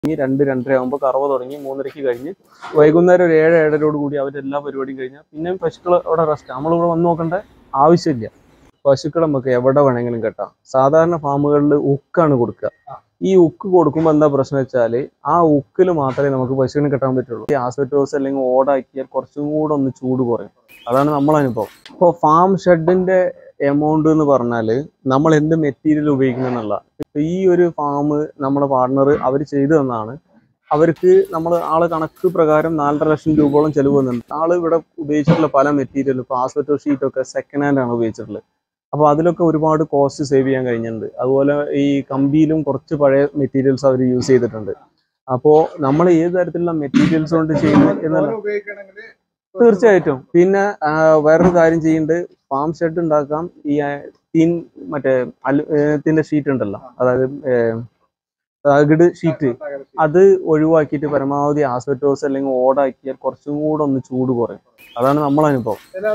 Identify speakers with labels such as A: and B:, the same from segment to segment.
A: 2 2:30 ആകുമ്പോൾ കറവ തുടങ്ങി 3:30 കഴിഞ്ഞ് വൈകുന്നേരം ഒരു 7 7:30 കൂടി അവരെല്ലാ പരിപാടിയും കഴിഞ്ഞാൽ പിന്നെ പശുക്കൾ അവിടെ റെസ്റ്റ്. നമ്മളിവിടെ വന്ന് നോക്കേണ്ട ആവശ്യമില്ല. പശുക്കളെ നമുക്ക് എവിടെ വേണമെങ്കിലും കെട്ടാം. സാധാരണ ഫാമുകളിൽ ഉക്കാണ് കൊടുക്കുക. ഈ ഉക്ക് കൊടുക്കുമ്പോൾ എന്താ പ്രശ്നം വെച്ചാൽ ആ ഉക്കിൽ മാത്രമേ നമുക്ക് പശുവിനെ കെട്ടാൻ പറ്റുള്ളൂ. ഈ ആസ്പെറ്റോസ് അല്ലെങ്കിൽ ഓടാക്കിയാൽ കുറച്ചും കൂടെ ഒന്ന് ചൂട് കുറയും. അതാണ് നമ്മളനുഭവം. ഇപ്പോൾ ഫാം ഷെഡിന്റെ എമൗണ്ട് എന്ന് പറഞ്ഞാൽ നമ്മൾ എന്ത് മെറ്റീരിയൽ ഉപയോഗിക്കുന്നുള്ള ഈ ഒരു ഫാം നമ്മുടെ പാർട്ണർ അവർ ചെയ്തു തന്നാണ്. അവർക്ക് നമ്മൾ ആള് കണക്ക് പ്രകാരം 4.5 ലക്ഷം രൂപയോളം ചെലവ് വന്നിട്ടുണ്ട്. ആള് ഇവിടെ ഉപയോഗിച്ചിട്ടുള്ള പല മെറ്റീരിയലും ഇപ്പോൾ ആസ്പെറ്റോ ഷീറ്റൊക്കെ സെക്കൻഡ് ഹാൻഡ് ആണ് ഉപയോഗിച്ചിട്ടുള്ളത്. അപ്പോൾ അതിലൊക്കെ ഒരുപാട് കോസ്റ്റ് സേവ് ചെയ്യാൻ കഴിഞ്ഞിട്ടുണ്ട്. അതുപോലെ ഈ കമ്പിയിലും കുറച്ച് പഴയ മെറ്റീരിയൽസ് അവർ യൂസ് ചെയ്തിട്ടുണ്ട്. അപ്പോൾ നമ്മൾ ഏത് തരത്തിലുള്ള മെറ്റീരിയൽസ് കൊണ്ട് ചെയ്യുന്നത് എന്നുള്ള തീർച്ചയായിട്ടും. പിന്നെ വേറൊരു കാര്യം ചെയ്യുന്നുണ്ട്. ഫാം ഷെഡ് ഉണ്ടാക്കാം. ഈ തീൻ മറ്റേ ത്തിന്റെ ഷീറ്റ് ഉണ്ടല്ലോ, അതായത് തകിട് ഷീറ്റ്, അത് ഒഴിവാക്കിയിട്ട് പരമാവധി ആസ്പെറ്റോസ് അല്ലെങ്കിൽ ഓടാക്കിയാൽ കുറച്ചും കൂടെ ഒന്ന് ചൂട് കുറയും. അതാണ് നമ്മളനുഭവം.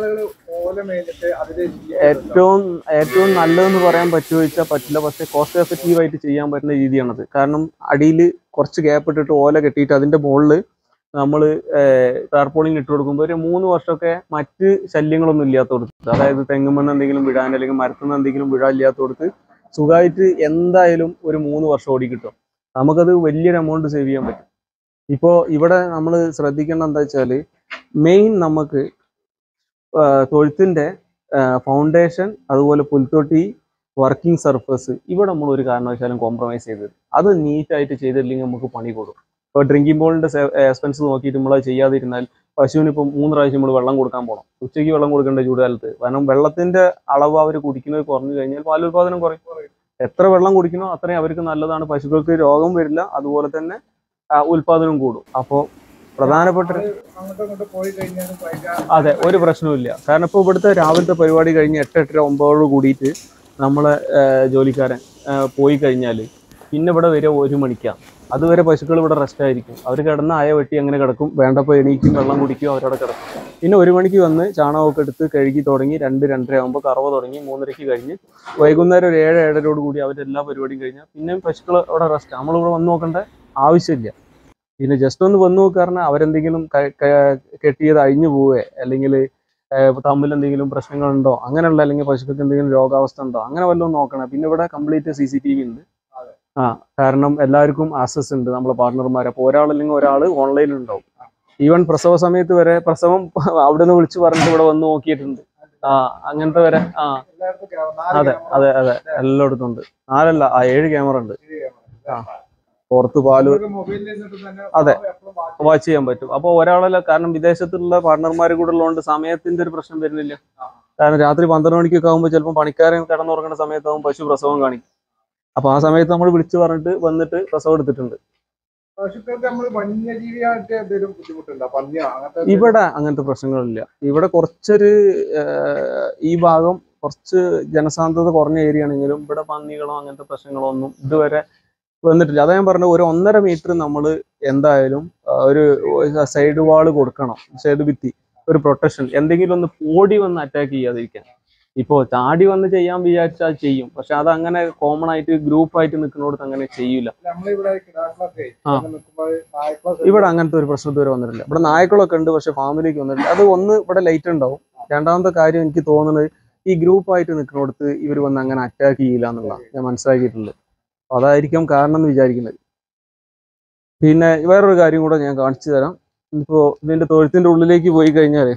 A: ഏറ്റവും നല്ലതെന്ന് പറയാൻ പറ്റുമോ ചോദിച്ചാൽ പറ്റില്ല. പക്ഷെ കോസ്റ്റ് എഫക്റ്റീവ് ആയിട്ട് ചെയ്യാൻ പറ്റുന്ന രീതിയാണത്. കാരണം അടിയിൽ കുറച്ച് ഗ്യാപ്പ് ഇട്ടിട്ട് ഓല കെട്ടിയിട്ട് അതിന്റെ മുകളിൽ നമ്മൾ ടാർപോളിങ് ഇട്ട് കൊടുക്കുമ്പോൾ ഒരു 3 വർഷമൊക്കെ മറ്റ് ശല്യങ്ങളൊന്നും ഇല്ലാത്ത കൊടുത്ത്, അതായത് തെങ്ങുമെന്ന് എന്തെങ്കിലും വിടാൻ അല്ലെങ്കിൽ മരത്തുനിന്ന് എന്തെങ്കിലും വിടാനില്ലാത്ത കൊടുത്ത് സുഖമായിട്ട് എന്തായാലും ഒരു 3 വർഷം ഓടി കിട്ടും. നമുക്കത് വലിയൊരു എമൗണ്ട് സേവ് ചെയ്യാൻ പറ്റും. ഇപ്പോൾ ഇവിടെ നമ്മൾ ശ്രദ്ധിക്കേണ്ട എന്താ വെച്ചാൽ മെയിൻ നമുക്ക് തൊഴുത്തിന്റെ ഫൗണ്ടേഷൻ, അതുപോലെ പുൽത്തൊട്ടി, വർക്കിംഗ് സർഫസ്, ഇവിടെ നമ്മൾ ഒരു കാരണവശാലും കോംപ്രമൈസ് ചെയ്തത് അത് നീറ്റായിട്ട് ചെയ്തില്ലെങ്കിൽ നമുക്ക് പണി കൊടുക്കും. ഇപ്പോൾ ഡ്രിങ്കിങ് ബോളിന്റെ എക്സ്പെൻസ് നോക്കിയിട്ട് നമ്മൾ ചെയ്യാതിരുന്നാൽ പശുവിന് ഇപ്പം 3 പ്രാവശ്യം നമ്മൾ വെള്ളം കൊടുക്കാൻ പോകണം. ഉച്ചയ്ക്ക് വെള്ളം കൊടുക്കേണ്ട ചൂടുകാലത്ത്. കാരണം വെള്ളത്തിന്റെ അളവ് അവർ കുടിക്കുന്നത് കുറഞ്ഞു കഴിഞ്ഞാൽ പാലുൽപാദനം കുറയും. എത്ര വെള്ളം കുടിക്കണോ അത്രയും അവർക്ക് നല്ലതാണ്. പശുക്കൾക്ക് രോഗം വരില്ല, അതുപോലെ തന്നെ ഉൽപാദനം കൂടും. അപ്പോൾ പ്രധാനപ്പെട്ട അതെ, ഒരു പ്രശ്നവുമില്ല. കാരണം ഇപ്പോൾ ഇവിടുത്തെ രാവിലത്തെ പരിപാടി കഴിഞ്ഞ് 8 8:30 9 കൂടിയിട്ട് നമ്മളെ ജോലിക്കാരൻ പോയി കഴിഞ്ഞാൽ പിന്നെ ഇവിടെ വരിക 1 മണിക്കാണ്. അതുവരെ പശുക്കൾ ഇവിടെ റെസ്റ്റ് ആയിരിക്കും. അവർ കിടന്ന് അയ വെട്ടി അങ്ങനെ കിടക്കും. വേണ്ടപ്പോൾ എണീക്കും, വെള്ളം കുടിക്കും, അവരവിടെ കിടക്കും. പിന്നെ 1 മണിക്ക് വന്ന് ചാണകമൊക്കെ എടുത്ത് കഴുകി തുടങ്ങി 2 2:30 ആകുമ്പോൾ കറവ തുടങ്ങി 3:30 കഴിഞ്ഞ് വൈകുന്നേരം ഒരു 7 7:30 കൂടി അവരെല്ലാ പരിപാടിയും കഴിഞ്ഞാൽ പിന്നെ പശുക്കൾ അവിടെ റെസ്റ്റ്. നമ്മളിവിടെ വന്ന് നോക്കേണ്ട ആവശ്യമില്ല. പിന്നെ ജസ്റ്റ് ഒന്ന് വന്ന് നോക്കാറിന് അവരെന്തെങ്കിലും കെട്ടിയത് അഴിഞ്ഞു പോവേ അല്ലെങ്കിൽ തമ്മിൽ എന്തെങ്കിലും പ്രശ്നങ്ങളുണ്ടോ അങ്ങനെയുള്ള, അല്ലെങ്കിൽ പശുക്കൾക്ക് എന്തെങ്കിലും രോഗാവസ്ഥ ഉണ്ടോ അങ്ങനെ വല്ലതും നോക്കണം. പിന്നെ ഇവിടെ കംപ്ലീറ്റ് CCTV ഉണ്ട്. കാരണം എല്ലാവർക്കും ആക്സസ് ഉണ്ട് നമ്മളെ പാർട്ണർമാരെ. അപ്പോൾ ഒരാളല്ലെങ്കിൽ ഒരാൾ ഓൺലൈനിൽ ഉണ്ടാവും. ഈവൻ പ്രസവ സമയത്ത് വരെ പ്രസവം അവിടെ നിന്ന് വിളിച്ചു പറഞ്ഞിട്ട് ഇവിടെ വന്ന് നോക്കിയിട്ടുണ്ട്. അങ്ങനത്തെ വരെ. അതെ അതെ അതെ, എല്ലായിടത്തും ഉണ്ട്. 4 അല്ല 7 ക്യാമറ ഉണ്ട്. പുറത്ത് പാല് അതെ വാച്ച് ചെയ്യാൻ പറ്റും. അപ്പോൾ ഒരാളല്ല, കാരണം വിദേശത്തുള്ള പാർട്ണർമാർ കൂടെ ഉള്ളതുകൊണ്ട് സമയത്തിന്റെ ഒരു പ്രശ്നം വരുന്നില്ല. കാരണം രാത്രി 12 മണിക്കൊക്കെ ആകുമ്പോൾ ചിലപ്പോൾ പണിക്കാരൻ കിടന്നുറങ്ങുന്ന സമയത്താവും പശു പ്രസവം കാണിക്കും. അപ്പൊ ആ സമയത്ത് നമ്മൾ വിളിച്ചു പറഞ്ഞിട്ട് വന്നിട്ട് പ്രസവം എടുത്തിട്ടുണ്ട്. ഇവിടെ അങ്ങനത്തെ പ്രശ്നങ്ങളില്ല. ഇവിടെ കുറച്ചൊരു ഈ ഭാഗം കുറച്ച് ജനസാന്ദ്രത കുറഞ്ഞ ഏരിയ ആണെങ്കിലും ഇവിടെ പന്നികളോ അങ്ങനത്തെ പ്രശ്നങ്ങളോ ഒന്നും ഇതുവരെ വന്നിട്ടില്ല. അതാ ഞാൻ പറഞ്ഞത്, ഒരു 1.5 മീറ്റർ നമ്മൾ എന്തായാലും ഒരു സൈഡ് വാള് കൊടുക്കണം. സൈഡ് ഭിത്തി, ഒരു പ്രൊട്ടക്ഷൻ, എന്തെങ്കിലും ഒന്ന് ഓടി വന്ന് അറ്റാക്ക് ചെയ്യാതിരിക്കാൻ. ഇപ്പോൾ ചാടി വന്ന് ചെയ്യാൻ വിചാരിച്ചാൽ ചെയ്യും, പക്ഷെ അതങ്ങനെ കോമൺ ആയിട്ട് ഗ്രൂപ്പായിട്ട് നിൽക്കുന്നിടത്ത് അങ്ങനെ ചെയ്യൂല. ഇവിടെ അങ്ങനത്തെ ഒരു പ്രശ്നം ഇതുവരെ വന്നിട്ടില്ല. ഇവിടെ നായ്ക്കളൊക്കെ ഉണ്ട്, പക്ഷെ ഫാമിലേക്ക് വന്നിട്ടില്ല. അത് ഒന്ന് ഇവിടെ ലൈറ്റ് ഉണ്ടാവും. രണ്ടാമത്തെ കാര്യം എനിക്ക് തോന്നുന്നത് ഈ ഗ്രൂപ്പായിട്ട് നിൽക്കുന്നിടത്ത് ഇവർ വന്ന് അങ്ങനെ അറ്റാക്ക് ചെയ്യില്ല എന്നുള്ള ഞാൻ മനസ്സിലാക്കിയിട്ടുള്ളത്. അതായിരിക്കും കാരണം എന്ന് വിചാരിക്കുന്നത്. പിന്നെ വേറൊരു കാര്യം കൂടെ ഞാൻ കാണിച്ചു തരാം. ഇപ്പോൾ ഇതിന്റെ തൊഴുത്തിന്റെ ഉള്ളിലേക്ക് പോയി കഴിഞ്ഞാൽ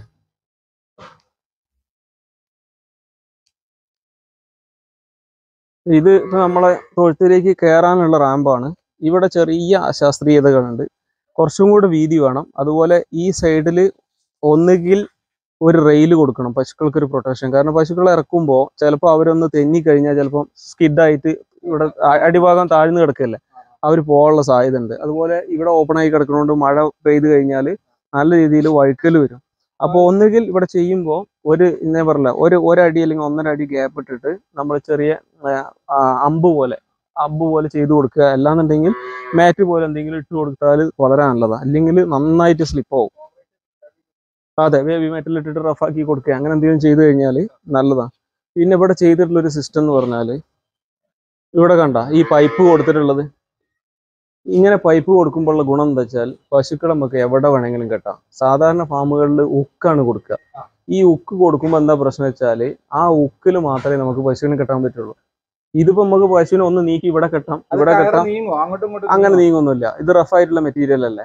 A: ഇത് ഇപ്പൊ നമ്മളെ തൊഴുത്തിലേക്ക് കയറാനുള്ള റാമ്പാണ്. ഇവിടെ ചെറിയ അശാസ്ത്രീയതകളുണ്ട്. കുറച്ചും കൂടെ വീതി വേണം. അതുപോലെ ഈ സൈഡിൽ ഒന്നുകിൽ ഒരു റെയിൽ കൊടുക്കണം, പശുക്കൾക്ക് ഒരു പ്രൊട്ടക്ഷൻ. കാരണം പശുക്കളെ ഇറക്കുമ്പോൾ ചിലപ്പോൾ അവരൊന്ന് തെന്നിക്കഴിഞ്ഞാൽ ചിലപ്പോൾ സ്കിഡായിട്ട് ഇവിടെ അടിഭാഗം താഴ്ന്നു കിടക്കല്ലേ, അവർ പോകാനുള്ള സാധ്യത ഉണ്ട്. അതുപോലെ ഇവിടെ ഓപ്പൺ ആയി കിടക്കുന്നതുകൊണ്ട് മഴ പെയ്ത് കഴിഞ്ഞാൽ നല്ല രീതിയിൽ വഴുക്കൽ വരും. അപ്പോൾ ഒന്നുകിൽ ഇവിടെ ചെയ്യുമ്പോൾ ഇന്നേ പറഞ്ഞ ഒരടി അല്ലെങ്കിൽ 1.5 അടി ഗ്യാപ്പ് ഇട്ടിട്ട് നമ്മൾ ചെറിയ അമ്പ് പോലെ ചെയ്ത് കൊടുക്കുക. അല്ലാന്നുണ്ടെങ്കിൽ മാറ്റ് പോലെ എന്തെങ്കിലും ഇട്ട് കൊടുത്താൽ വളരെ നല്ലതാണ്. അല്ലെങ്കിൽ നന്നായിട്ട് സ്ലിപ്പ് ആവും. അതെ, ബേബി മാറ്റിൽ ഇട്ടിട്ട് റഫാക്കി കൊടുക്കുക, അങ്ങനെ എന്തെങ്കിലും ചെയ്ത് കഴിഞ്ഞാൽ നല്ലതാണ്. പിന്നെ ഇവിടെ ചെയ്തിട്ടുള്ളൊരു സിസ്റ്റം എന്ന് പറഞ്ഞാൽ ഇവിടെ കണ്ട ഈ പൈപ്പ് കൊടുത്തിട്ടുള്ളത്, ഇങ്ങനെ പൈപ്പ് കൊടുക്കുമ്പോഴുള്ള ഗുണം എന്താ വെച്ചാൽ പശുക്കളെ നമുക്ക് എവിടെ വേണമെങ്കിലും കെട്ടാം. സാധാരണ ഫാമുകളിൽ ഉക്കാണ് കൊടുക്കുക. ഈ ഉക്ക് കൊടുക്കുമ്പോൾ എന്താ പ്രശ്നം വെച്ചാൽ ആ ഉക്കിൽ മാത്രമേ നമുക്ക് പശുവിനെ കെട്ടാൻ പറ്റുള്ളൂ. ഇതിപ്പോ നമുക്ക് പശുവിനെ ഒന്ന് നീക്കി ഇവിടെ കെട്ടാം, ഇവിടെ കെട്ടാം, അങ്ങനെ നീങ്ങൊന്നുമില്ല. ഇത് റഫ് ആയിട്ടുള്ള മെറ്റീരിയൽ അല്ലേ.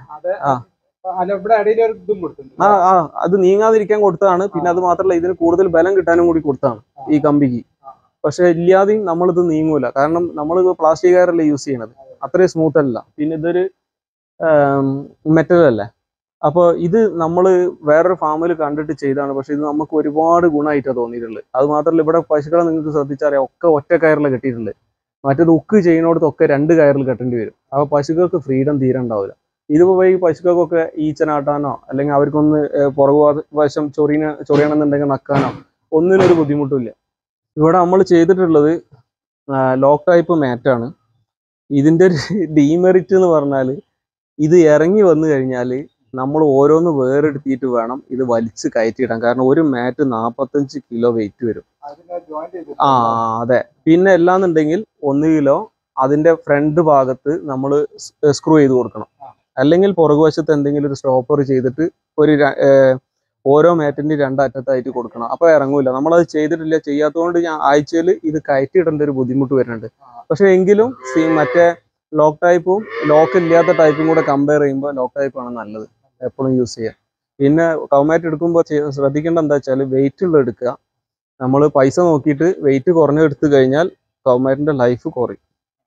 A: അത് നീങ്ങാതിരിക്കാൻ കൊടുത്തതാണ്. പിന്നെ അത് മാത്രമല്ല, ഇതിന് കൂടുതൽ ബലം കിട്ടാനും കൂടി കൊടുത്താണ് ഈ കമ്പിക്ക്. പക്ഷെ ഇല്ലാതെയും നമ്മളിത് നീങ്ങൂല. കാരണം നമ്മളിത് പ്ലാസ്റ്റിക് കയറല്ലേ യൂസ് ചെയ്യണത്, അത്രയും സ്മൂത്ത് അല്ല. പിന്നെ ഇതൊരു മെറ്റൽ അല്ലേ. അപ്പോൾ ഇത് നമ്മൾ വേറൊരു ഫാമിൽ കണ്ടിട്ട് ചെയ്താണ്. പക്ഷെ ഇത് നമുക്ക് ഒരുപാട് ഗുണമായിട്ടാണ് തോന്നിയിട്ടുള്ളത്. അത് മാത്രമല്ല, ഇവിടെ പശുക്കളെ നിങ്ങൾക്ക് ശ്രദ്ധിച്ചറിയാം, ഒക്കെ ഒറ്റ കയറിൽ കെട്ടിയിട്ടുണ്ട്. മറ്റേത് ഉക്ക് ചെയ്യുന്നിടത്തൊക്കെ 2 കയറിൽ കെട്ടേണ്ടി വരും. അപ്പോൾ പശുക്കൾക്ക് ഫ്രീഡം തീരെ ഉണ്ടാവില്ല. ഇതിപ്പോൾ ഈ പശുക്കൾക്കൊക്കെ ഈച്ചനാട്ടാനോ അല്ലെങ്കിൽ അവർക്കൊന്ന് പുറകുവശം ചൊറിയണമെന്നുണ്ടെങ്കിൽ നക്കാനോ ഒന്നിനൊരു ബുദ്ധിമുട്ടില്ല. ഇവിടെ നമ്മൾ ചെയ്തിട്ടുള്ളത് ലോക്ക് ടൈപ്പ് മാറ്റാണ്. ഇതിൻ്റെ ഒരു ഡീമെറിറ്റ് എന്ന് പറഞ്ഞാൽ, ഇത് ഇറങ്ങി വന്നു കഴിഞ്ഞാൽ നമ്മൾ ഓരോന്ന് വേറെടുത്തിട്ട് വേണം ഇത് വലിച്ച് കയറ്റിയിടാൻ. കാരണം ഒരു മാറ്റ് 45 കിലോ വെയിറ്റ് വരും. അതെ. പിന്നെ എല്ലാന്നുണ്ടെങ്കിൽ 1 കിലോ അതിന്റെ ഫ്രണ്ട് ഭാഗത്ത് നമ്മൾ സ്ക്രൂ ചെയ്ത് കൊടുക്കണം. അല്ലെങ്കിൽ പുറകുവശത്ത് എന്തെങ്കിലും ഒരു സ്റ്റോപ്പർ ചെയ്തിട്ട് ഒരു ഓരോ മാറ്റിന്റെ 2 അറ്റത്തായിട്ട് കൊടുക്കണം. അപ്പൊ ഇറങ്ങൂല. നമ്മളത് ചെയ്തിട്ടില്ല. ചെയ്യാത്തതുകൊണ്ട് ഞാൻ ആഴ്ചയിൽ ഇത് കയറ്റിയിടേണ്ട ഒരു ബുദ്ധിമുട്ട് വരുന്നുണ്ട്. പക്ഷെ എങ്കിലും മറ്റേ ലോക്ക് ടൈപ്പും ലോക്ക് ഇല്ലാത്ത ടൈപ്പും കൂടെ കമ്പയർ ചെയ്യുമ്പോൾ ലോക്ക് ടൈപ്പാണ് നല്ലത് എപ്പോഴും യൂസ് ചെയ്യാൻ. പിന്നെ കൗമാറ്റ് എടുക്കുമ്പോൾ ശ്രദ്ധിക്കേണ്ട എന്താ വെച്ചാൽ, വെയിറ്റ് ഉള്ള എടുക്കുക. നമ്മൾ പൈസ നോക്കിയിട്ട് വെയിറ്റ് കുറഞ്ഞെടുത്തു കഴിഞ്ഞാൽ കൗമാറ്റിന്റെ ലൈഫ് കുറയും.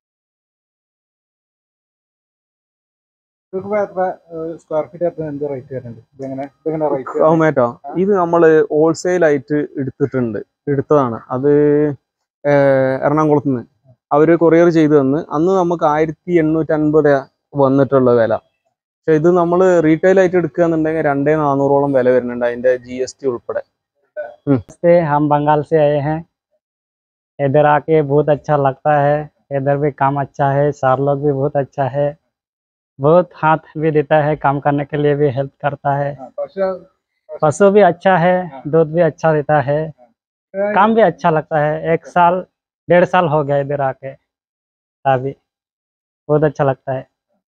A: കൗമാറ്റോ ഇത് നമ്മള് ഹോൾസെയിൽ ആയിട്ട് എടുത്തതാണ്. അത് എറണാകുളത്ത് നിന്ന് അവര് കൊറിയർ ചെയ്തു തന്ന്. അന്ന് നമുക്ക് 1850 വന്നിട്ടുള്ള വില. പക്ഷെ ഇത് നമ്മൾ റീറ്റെയിൽ ആയിട്ട് എടുക്കുക എന്നുണ്ടെങ്കിൽ 2400 വില വരുന്നുണ്ട്, അതിന്റെ GST ഉൾപ്പെടെ.
B: हम बंगाल से आए हैं, इधर आके बहुत अच्छा लगता है। इधर भी काम अच्छा है, सर लोग भी बहुत अच्छा है, बहुत हाथ भी देता है, काम करने के लिए भी हेल्प करता है। पशु भी अच्छा है, दूध भी अच्छा देता है, काम भी अच्छा लगता है। 1 साल 1.5 साल हो गया इधर आके, अभी बहुत अच्छा लगता है।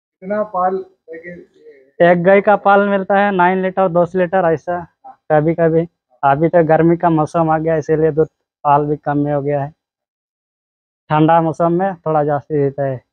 B: एक गाय का पाल मिलता है 9 लीटर 10 लीटर ऐसा कभी कभी। अभी तो गर्मी का मौसम आ गया, इसीलिए दूध पाल भी कम में हो गया है। ठंडा मौसम में थोड़ा जास्ती देता है।